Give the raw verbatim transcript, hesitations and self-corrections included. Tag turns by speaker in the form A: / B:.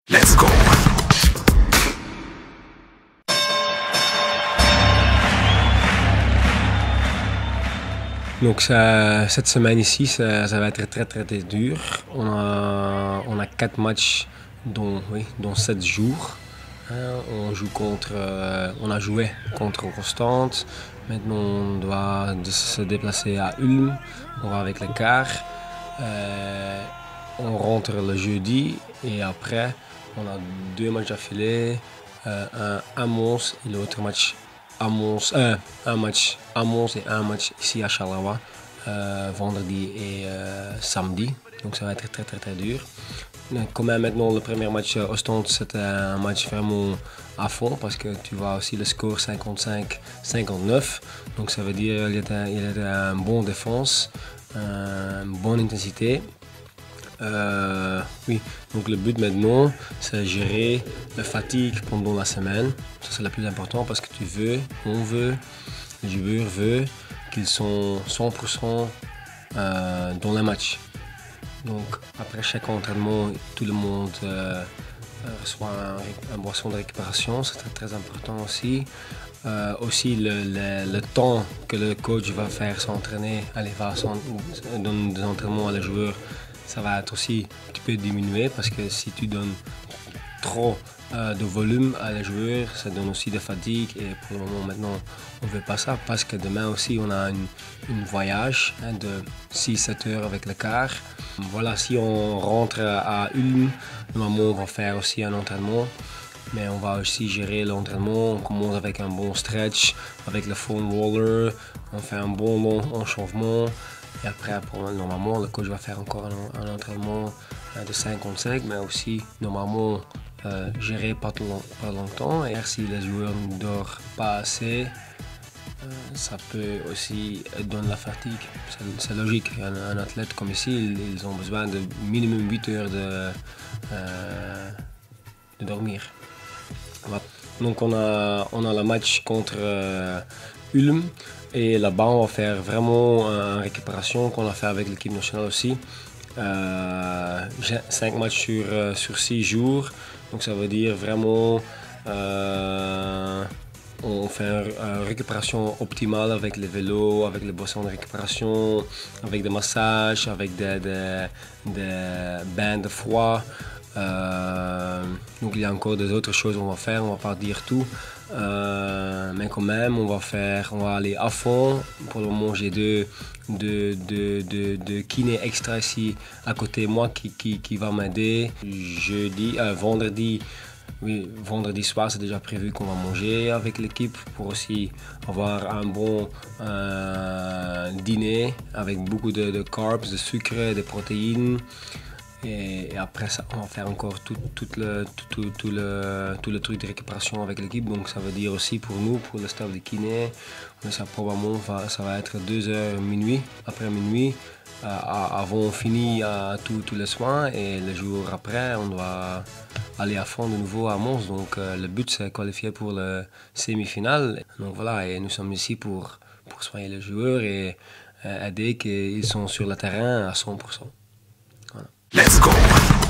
A: Let's go!
B: Donc ça, cette semaine ici, ça, ça va être très très très dur. On a, on a quatre matchs, dont, oui, dont sept jours. Hein, on joue contre, euh, on a joué contre Constante. Maintenant, on doit se déplacer à Ulm. On va avec le car. Euh, on rentre le jeudi et après, on a deux matchs d'affilée. Euh, un à Mons et l'autre match à Mons, euh, un match à Mons et un match ici à Charleroi, euh, vendredi et euh, samedi. Donc ça va être très très très dur. Quand même maintenant le premier match à Ostende, c'était un match vraiment à fond parce que tu vois aussi le score cinquante-cinq cinquante-neuf. Donc ça veut dire qu'il y a il y a une bonne défense, une bonne intensité. Euh, oui, donc le but maintenant, c'est gérer la fatigue pendant la semaine. Ça, c'est le plus important parce que tu veux, on veut, le joueur veut qu'ils sont cent pour cent euh, dans le match. Donc, après chaque entraînement, tout le monde euh, reçoit un, un boisson de récupération. C'est très, très important aussi. Euh, aussi, le, le, le temps que le coach va faire s'entraîner, aller va donner des entraînements à les joueurs. Ça va être aussi un petit peu diminué parce que si tu donnes trop euh, de volume à les joueurs, ça donne aussi de fatigue et pour le moment maintenant on ne veut pas ça parce que demain aussi on a un voyage hein, de six sept heures avec le car. Voilà, si on rentre à Ulm, normalement on va faire aussi un entraînement. Mais on va aussi gérer l'entraînement, on commence avec un bon stretch, avec le foam roller, on fait un bon long enchauffement. Et après, normalement, le coach va faire encore un, un entraînement de cinquante-cinq, mais aussi, normalement, euh, gérer pas, long, pas longtemps. Et si les joueurs ne dorment pas assez, euh, ça peut aussi donner la fatigue. C'est logique. Un, un athlète comme ici, ils, ils ont besoin de minimum huit heures de, euh, de dormir. Donc on a, on a le match contre euh, Ulm et là-bas on va faire vraiment une récupération qu'on a fait avec l'équipe nationale aussi. Euh, cinq matchs sur, euh, sur six jours, donc ça veut dire vraiment euh, on fait une, une récupération optimale avec les vélos, avec les boissons de récupération, avec des massages, avec des, des, des bains de froid. Euh, donc il y a encore des autres choses qu'on va faire, on va pas dire tout, euh, mais quand même on va faire, on va aller à fond. Pour le moment j'ai deux, deux, deux, deux, deux kinés extra ici à côté de moi qui, qui, qui va m'aider. Jeudi, euh, vendredi, oui, vendredi soir c'est déjà prévu qu'on va manger avec l'équipe pour aussi avoir un bon euh, dîner avec beaucoup de, de carbs, de sucre, de protéines. Et après ça, on va faire encore tout, tout, le, tout, tout, le, tout le truc de récupération avec l'équipe. Donc ça veut dire aussi pour nous, pour le staff de kiné, ça probablement va, ça va être deux heures minuit, après minuit, euh, avant on finit euh, tous les soins et le jour après on doit aller à fond de nouveau à Mons. Donc euh, le but c'est de qualifier pour le semi-finale. Donc voilà, et nous sommes ici pour, pour soigner les joueurs et euh, aider qu'ils sont sur le terrain à cent pour cent.
A: Let's go!